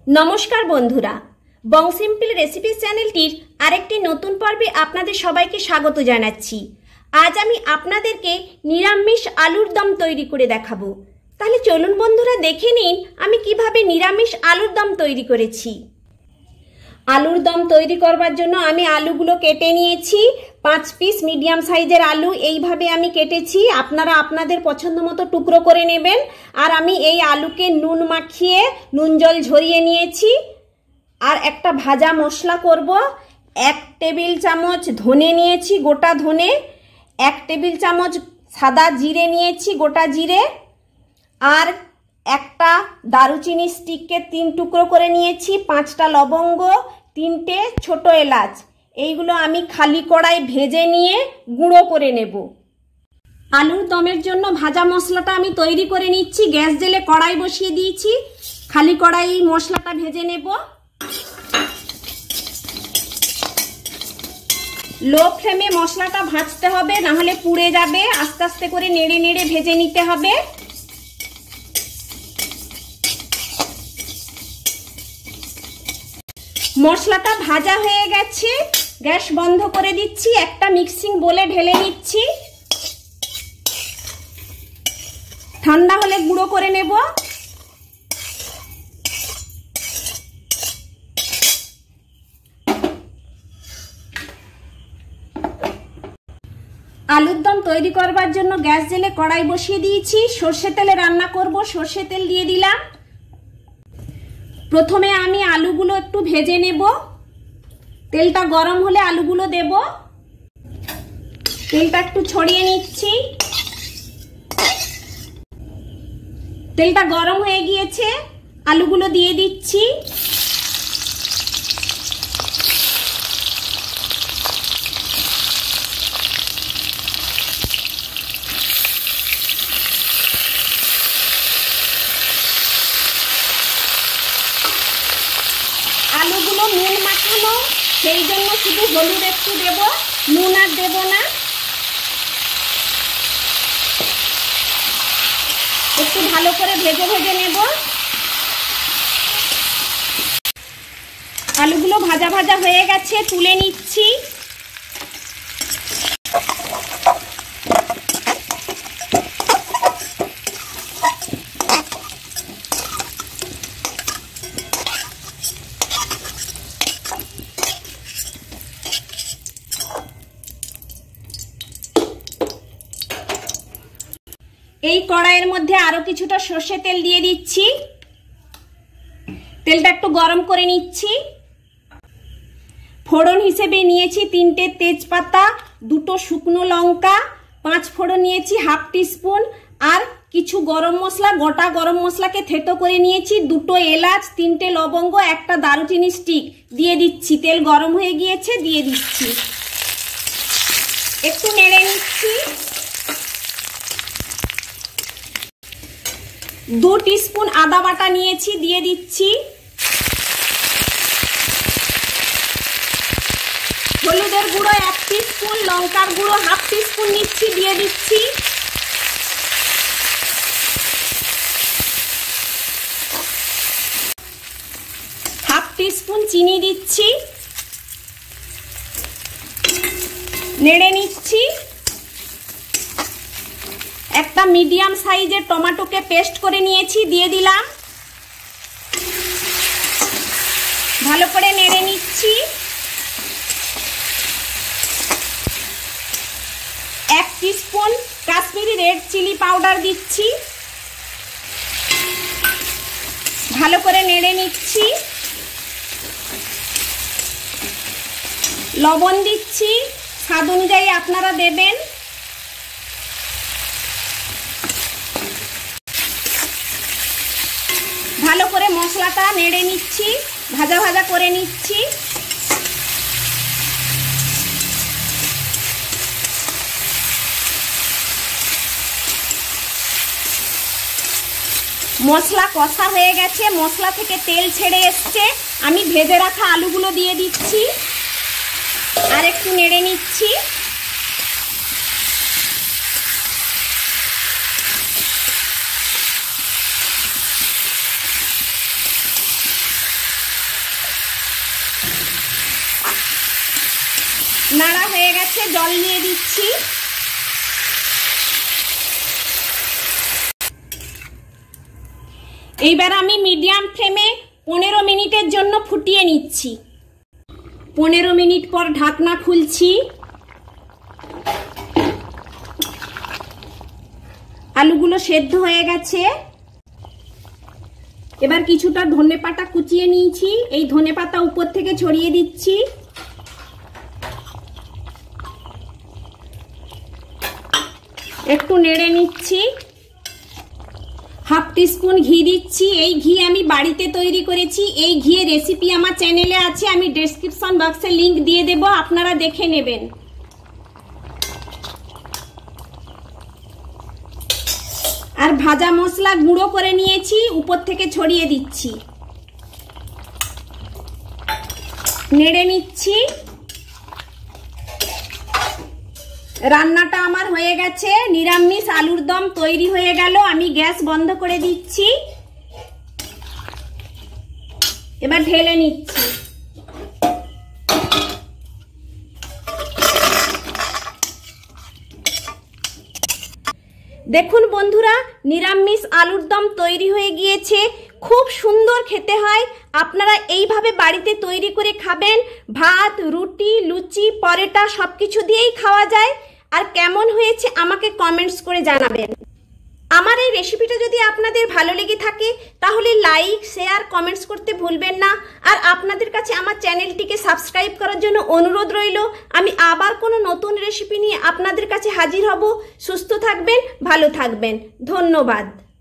नमस्कार बंधुरा बंग simple recipe चैनलটির আরেকটি নতুন পর্বে আপনাদের সবাইকে স্বাগত জানাচ্ছি। আজ আমি আপনাদেরকে নিরামিষ আলুর দম তৈরি করে দেখাবো। তাহলে চলুন বন্ধুরা দেখে নিন আমি কিভাবে নিরামিষ আলুর দম তৈরি করেছি। আলুর দম তৈরি করবার জন্য আমি আলুগুলো কেটে নিয়েছি। 5 পিস মিডিয়াম সাইজের আলু এইভাবে আমি কেটেছি। আপনারা আপনাদের পছন্দ মতো টুকরো করে নেবেন। আর আমি এই আলুকে নুন মাখিয়ে নুন জল ঝরিয়ে নিয়েছি। আর একটা ভাজা মশলা করব। 1 টেবিল চামচ ধনে নিয়েছি, গোটা ধনে। 1 টেবিল চামচ সাদা জিরে নিয়েছি, গোটা জিরে। আর একটা দারুচিনি স্টিককে 3 টুকরো করে নিয়েছি, 5টা লবঙ্গ, 3টে ছোট এলাচ। এইগুলো আমি খালি কড়াই ভেজে নিয়ে গুঁড়ো করে নেব। আলুর দমের জন্য ভাজা মশলাটা আমি তৈরি করে নিচ্ছি। গ্যাস জ্বেলে কড়াই বসিয়ে দিয়েছি। খালি কড়াই মশলাটা ভেজে নেব। লো ফ্লেমে মশলাটা ভাজতে হবে, না হলে পুড়ে যাবে। আস্তে আস্তে করে নেড়ে নেড়ে ভেজে নিতে হবে। মশলাটা ভাজা হয়ে গেছে, গ্যাস বন্ধ করে দিচ্ছি। একটা মিক্সিং বোলে ঢেলে নিচ্ছি। ঠান্ডা হলে গুঁড়ো করে নেব। আলুর দম তৈরি করবার জন্য গ্যাস জ্বেলে কড়াই বসিয়ে দিয়েছি। সর্ষে তেলে রান্না করব। সর্ষে তেল দিয়ে দিলাম। প্রথমে আমি আলুগুলো একটু ভেজে নেব। তেলটা গরম হলে আলুগুলো দেব। তেলটা একটু ছড়িয়ে নিচ্ছি। তেলটা গরম হয়ে গিয়েছে, আলুগুলো দিয়ে দিচ্ছি। আলুগুলো নুন মাখানো, সেই জন্য শুধু হলুদ একটু দেব, নুন আর দেব না। একটু ভালো করে ভেজে ভেজে নেব। আলুগুলো ভাজা ভাজা হয়ে গেছে, তুলে নিচ্ছি। এই কড়াইয়ের মধ্যে আরো কিছুটা সর্ষে তেল দিয়ে দিচ্ছি। তেলটা একটু গরম করে নিচ্ছি। ফোড়ন হিসেবে নিয়েছি 3টে তেজপাতা, 2টো শুকনো লঙ্কা, 5 ফোড়ন নিয়েছি 1/2 টিস্পুন, আর কিছু গরম মশলা, গোটা গরম মশলাকে থেতো করে নিয়েছি, 2টো এলাচ, 3টে লবঙ্গ, একটা দারুচিনি স্টিক দিয়ে দিচ্ছি। তেল গরম হয়ে গিয়েছে, দিয়ে দিচ্ছি। একটু নেড়ে নিচ্ছি। 2 টিস্পুন আদা বাটা নিয়েছি, দিয়ে দিচ্ছি। হলুদের গুঁড়ো 1 টিস্পুন, লঙ্কার গুঁড়ো 1/2 টিস্পুন নিচ্ছি, দিয়ে দিচ্ছি। হাফ টিস্পুন চিনি দিচ্ছি। নেড়ে নিচ্ছি। একটা মিডিয়াম সাইজের টমেটোকে পেস্ট করে নিয়েছি, দিয়ে দিলাম। ভালো করে নেড়ে নিচ্ছি। 1 teaspoon Kashmiri red chilli powder দিচ্ছি। ভালো করে নেড়ে নিচ্ছি। লবণ দিচ্ছি, স্বাদ অনুযায়ী আপনারা দেবেন। ভালো করে মশলাটা নেড়ে নিচ্ছি, ভাজা ভাজা করে নিচ্ছি। মশলা কষা হয়ে গেছে, মশলা থেকে তেল ছেড়ে এসছে। আমি ভেজে রাখা আলুগুলো দিয়ে দিচ্ছি, আর একটু নেড়ে নিচ্ছি। নাড়া হয়ে গেছে, জল নিয়ে দিচ্ছি। এইবার আমি মিডিয়াম ফ্লেমে 15 মিনিটের জন্য ফুটিয়ে নিচ্ছি। 15 মিনিট পর ঢাকনা খুলছি। আলুগুলো সেদ্ধ হয়ে গেছে। এবার কিছুটা ধনেপাতা কুচিয়ে নিয়েছি, এই ধনেপাতা উপর থেকে ছড়িয়ে দিচ্ছি। একটু নেড়ে নিচ্ছি। হাফ টিস্পুন ঘি দিচ্ছি। এই ঘি আমি বাড়িতে তৈরি করেছি। এই ঘিয়ের রেসিপি আমার চ্যানেলে আছে, আমি ডেসক্রিপশন বক্সে লিংক দিয়ে দেব, আপনারা দেখে নেবেন। আর ভাজা মশলা গুঁড়ো করে নিয়েছি, উপর থেকে ছড়িয়ে দিচ্ছি। নেড়ে নিচ্ছি। রান্নাটা আমার হয়ে গেছে। নিরামিষ আলুর দম তৈরি হয়ে গেল। আমি গ্যাস বন্ধ করে দিচ্ছি। এবার ঢেলে নিচ্ছি। দেখুন বন্ধুরা, নিরামিষ আলুর দম তৈরি হয়ে গিয়েছে। খুব সুন্দর খেতে হয়। আপনারা এইভাবে বাড়িতে তৈরি করে খাবেন। ভাত, রুটি, লুচি, পরোটা সবকিছু দিয়েই খাওয়া যায়। আর কেমন হয়েছে আমাকে কমেন্টস করে জানাবেন। আমার এই রেসিপিটা যদি আপনাদের ভালো লেগে থাকে তাহলে লাইক, শেয়ার, কমেন্টস করতে ভুলবেন না। আর আপনাদের কাছে আমার চ্যানেলটিকে সাবস্ক্রাইব করার জন্য অনুরোধ রইল। আমি আবার কোনো নতুন রেসিপি নিয়ে আপনাদের কাছে হাজির হব। সুস্থ থাকবেন, ভালো থাকবেন। ধন্যবাদ।